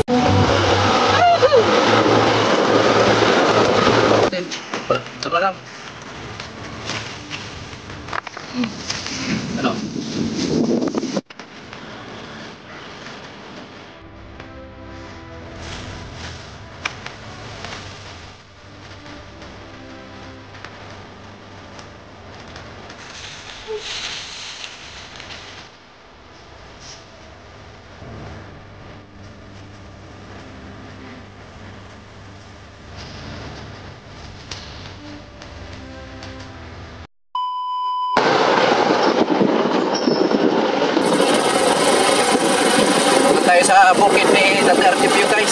Tama lang. Ano? Tayo sa bukid ni Tatay Artipio, guys.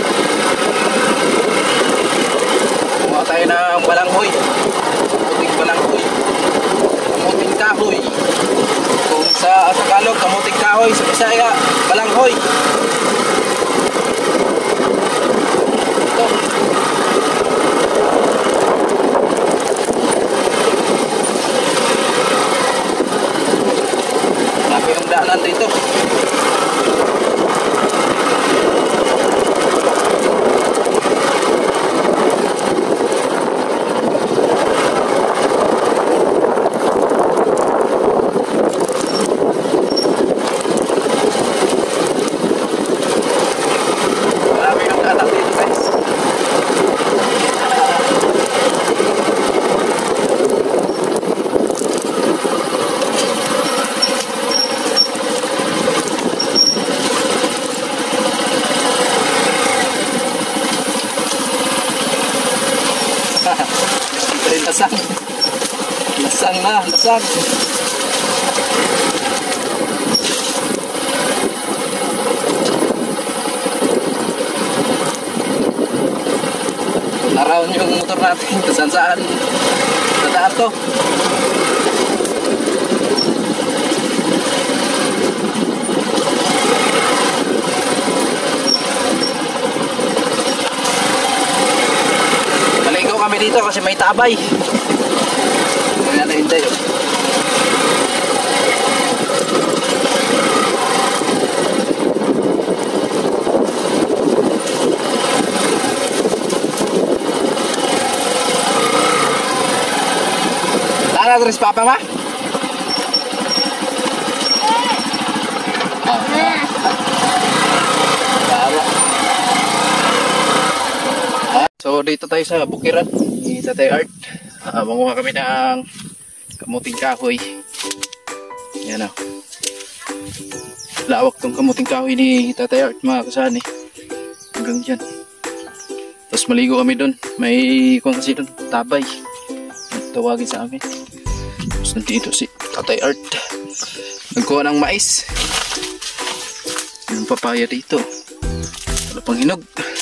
Kumuha tayo ng balanghoy, kamuting balanghoy, kamuting kahoy. Kung sa Tagalog kamuting kahoy, sa Bisaya balanghoy. Ito. Grabe yung daanan dito. Lasang na, lasang. Naraon yung motor natin kung saan nadaan to. Maligo kami dito kasi may tabay. Kaya nahintay yun. Tara, Chris, papa ma? So dito tayo sa bukiran ni Tatay Art. Manguha kami ng kamuting kahoy. Yan o. Lawak tong kamuting kahoy ni Tatay Art, mga kasani. Hanggang dyan. Tapos maligo kami doon. May kung kasi doon, tabay. Tawagin sa amin. Tapos nandito si Tatay Art. Nagkuha ng mais. Yung papaya dito. Wala pang hinog.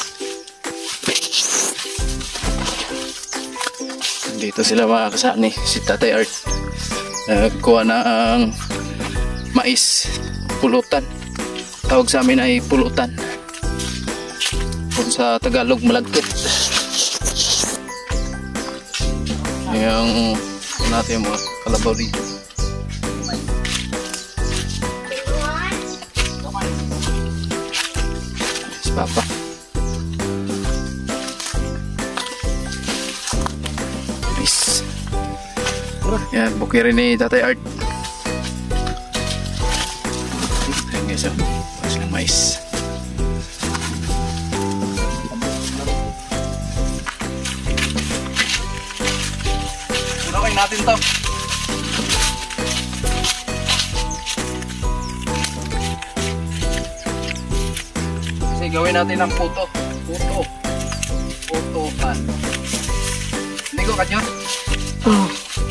Dito sila, mga kasani, si Tatay Art. Nagkuha ng mais, pulutan. Tawag sa amin ay pulutan. Kung sa Tagalog, malagkit. Yung natin yung mga kalabaw dito. Si Papa. Yan, bukirin ni Tatay Art. Ayan guys, pas ng mais. Sunawin natin to. Kasi gawin natin ng puto. Puto pan. Hindi ko kanyo? Oh.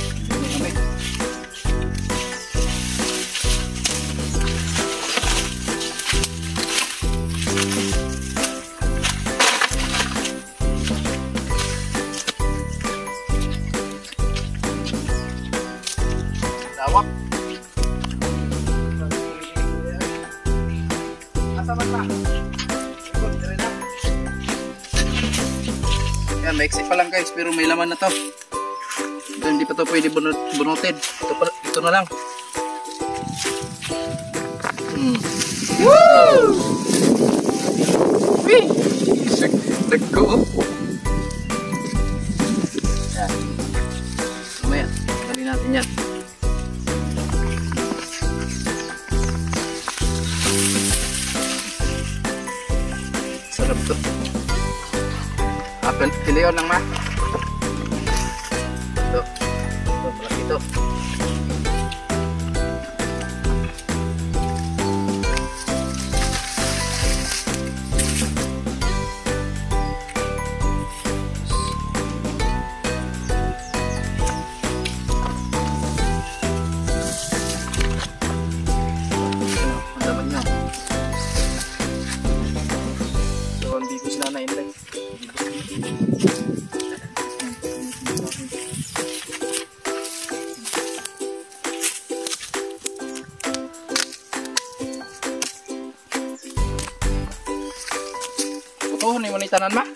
Lawak. Asa man na? Yan, maiksi pa lang guys, pero may laman na to. Ito, hindi pa to pwede bunutin. Ito na lang. Woo! Nagko. Yan. Mamaya, tali natin yan. Sarap to. Apple fileon lang ma. Ito. Ito, malaki ito. Oh, ni mo ni tanan ma?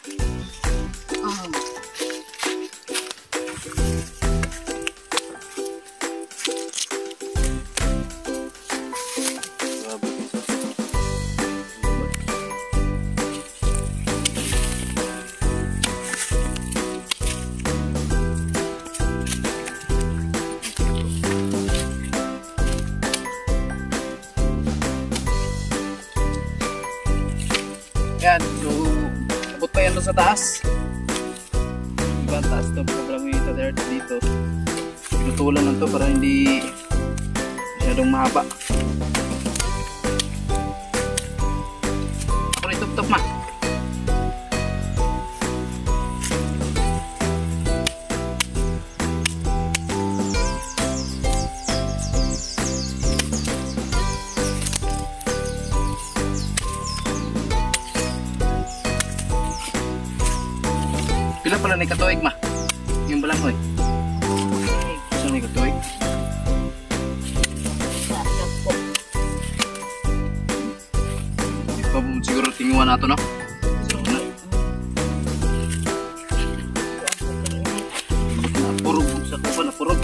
Yan, so abot pa yan doon sa taas. Diba ang taas ito, sobrang wita dito. Pinutulan lang ito para hindi masyadong mahaba. Ako rin top ma. Pila pala ni katuig ma? Yung balangoy. Gusto ni katuig? Ito siguro tinguan nato no? So na. Napurog sa kupa, napurog.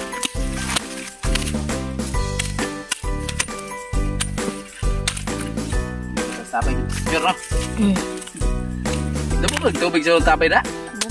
Tapay. Sure no? Dapat nagtubig sa tapay na?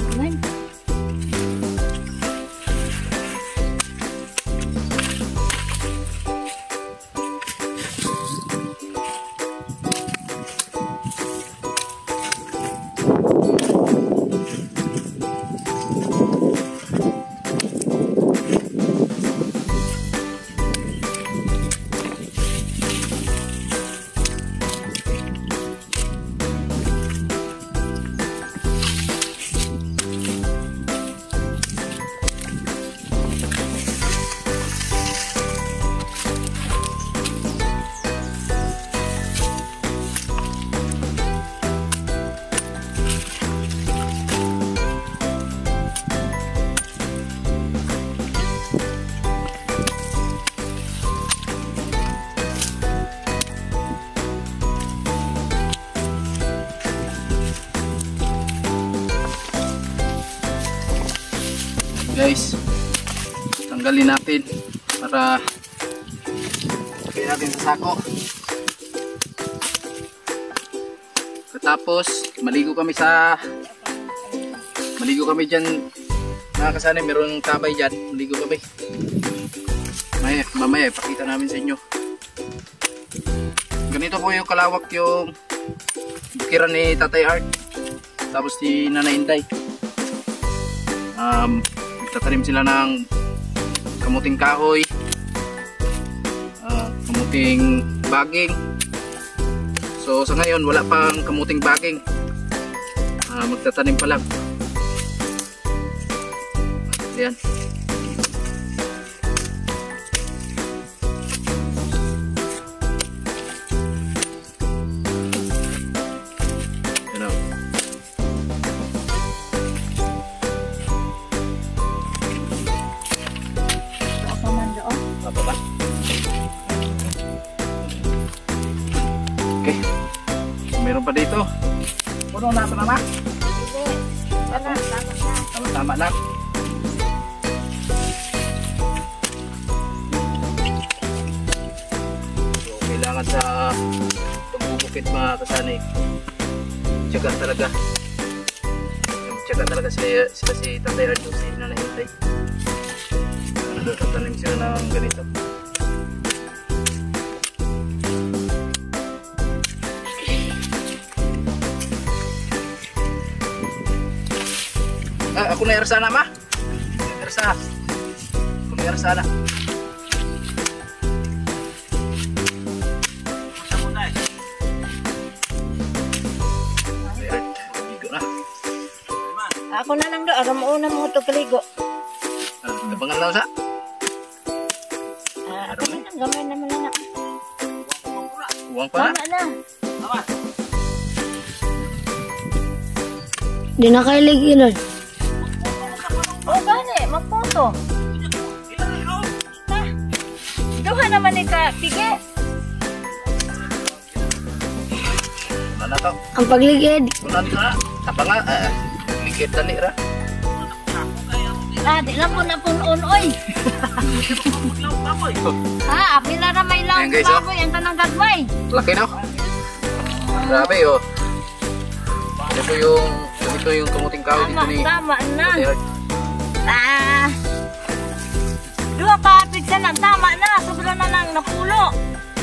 Guys, tanggalin natin para lagay natin sa sako. Tapos maligo kami dyan mga kasani, meron kabay dyan, maligo kami. Mamaya ipakita namin sa inyo. Ganito po yung kalawak yung bukiran ni Tatay Art tapos si Nanay Inday. Tatanim sila ng kamuting kahoy, kamuting baging. So sa ngayon wala pang kamuting baging, magtatanim pa lang. Ayan. Okay. Meron pa dito. Puno na ito naman? Tama lang. So, kailangan sa pagbubukit mga kasani Nagtiyaga talaga. Nagtiyaga talaga sila si Tatay Art si Nanay Inday. Nagtatanim sila ng ganito. Ako na Ersana ma. Ersana. Ako na Ersana. Ako na lang do, aga mauna mo ito kaligo. Tabangan lang sa? Ako na lang, gamay naman na. Uwang pa na? Wala na. Di na kayo ligilan. O gani, magpoto. Ha? Duha naman ni ka, pige. Wala na to. Ang pagligid. Wala na. Tabangan, ligid dali ra. Di lang po na punon, oy. Apil na na may lang baboy, ang tanang gagmay. Laki no? Grabe oh. Ito yung kamuting kahoy dito ni. Tama na. Dua ka pigsa na, tama na. Sobra na lang napulo.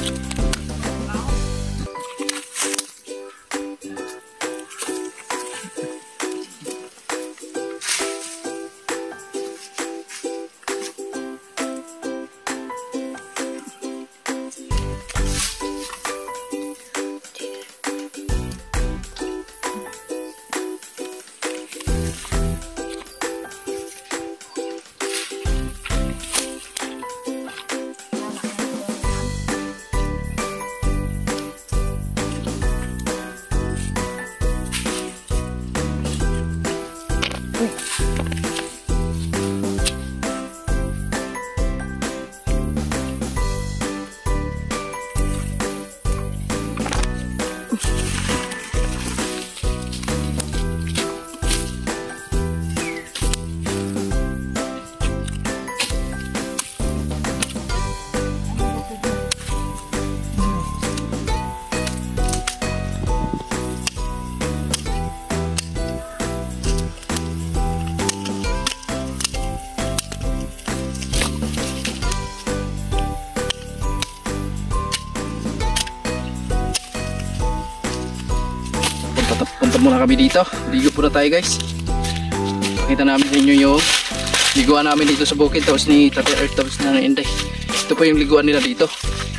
Punta muna kami dito. Ligo po na tayo guys. Pakita namin sa inyo yung liguan namin dito sa bukid. Tapos ni Tatay Art, tapos na Inday. Ito po yung liguan nila dito.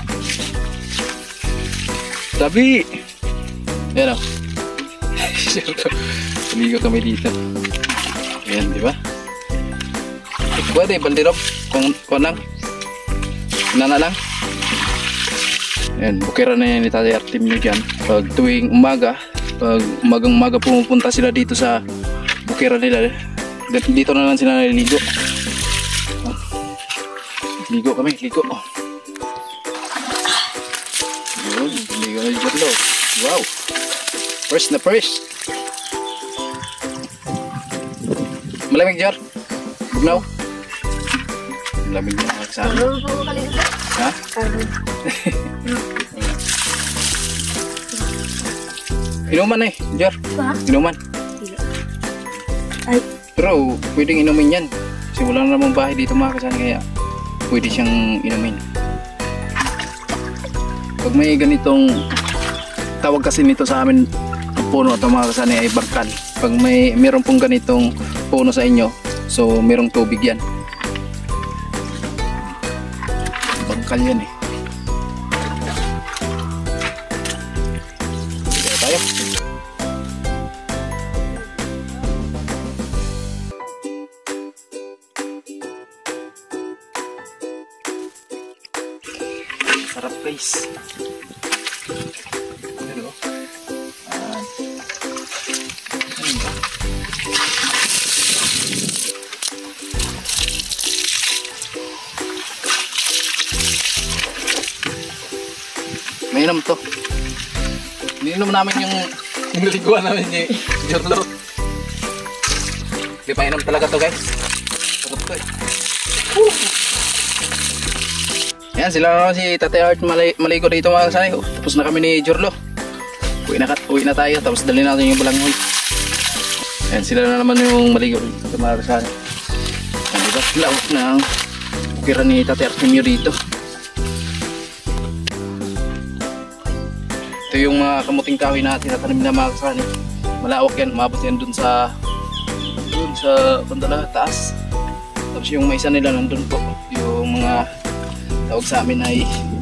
Sabi! Ayan o. Ligo kami dito. Ayan, di ba? Pwede, baldirob. Kung lang. Nana lang. Ayan, bukira na yan ni Tatay Art team nyo dyan. Pag tuwing umaga, pag umaga pumupunta sila dito sa bukira nila, dito na lang sila naliligo. Ligo kami, ligo. Yun, ligo na dito. Wow, first na first. Malamig Jar, bugnaw. Malamig na sa akin. Ha? Inuman eh, Jar. Inuman. Ay. Pero pwedeng inumin yan. Kasi wala na namang bahay dito mga kasani, kaya pwede siyang inumin. Pag may ganitong, tawag kasi nito sa amin, ang puno ito mga kasani ay bangkal. Pag meron pong ganitong puno sa inyo, so merong tubig yan. Bangkal yan eh. Tayo. Sarap guys. Hello. Mainam to. Ininom namin yung liguan namin ni Jorlo. Di pa inom talaga to guys. Sarap to eh. Yan sila naman si Tatay Art maligo dito mga kasani. Tapos na kami ni Jorlo. Uwi na tayo, tapos dali natin yung balanghoy. Ayan, sila na naman yung maligo sa mga kasana. Ayan, diba? Lawak na ang ukira ni Tate Artemio dito. Ito yung mga kamuting kahoy natin na tanim na mga kasana. Malawak yan, umabot yan dun sa bandala taas. Tapos yung may isa nila nandun po, yung mga tawag sa amin ay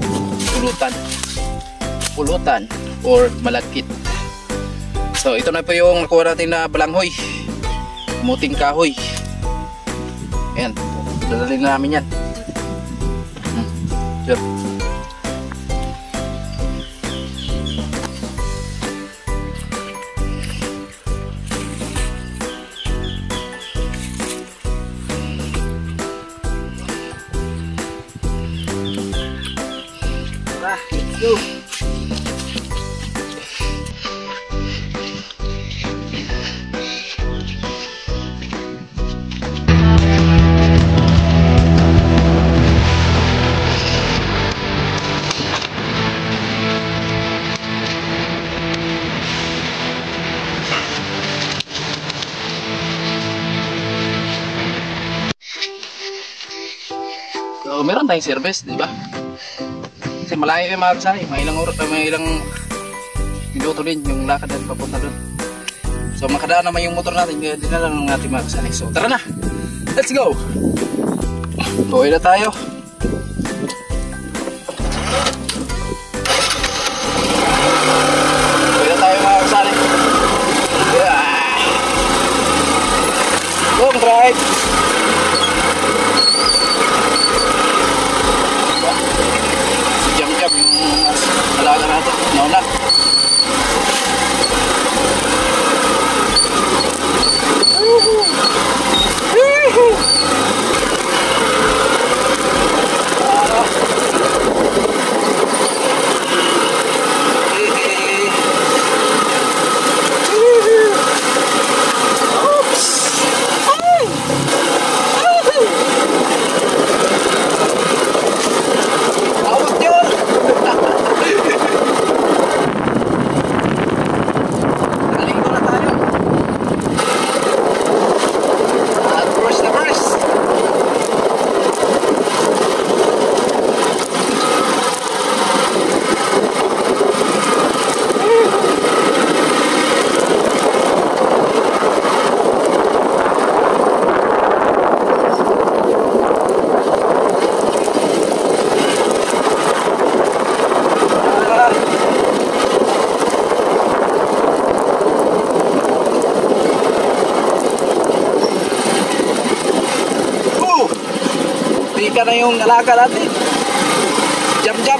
pulutan or malagkit. So ito na po yung nakuha natin na balanghoy, kamuting kahoy. Ayan, dadalhin na namin yan. Sure. Let's go. So, meron tayong service, di ba? Kasi malayo yung mga kasana, may ilang minuto din yung lakad natin papunta doon. So makadaan naman yung motor natin, kaya dinala ng ating mga kasana. So tara na, let's go! Uwi na tayo. Uwi na tayo mga kasana. Long drive! Jam-jam yung alaga natin. Nauna. Ka na yung alaga natin. Jam-jam.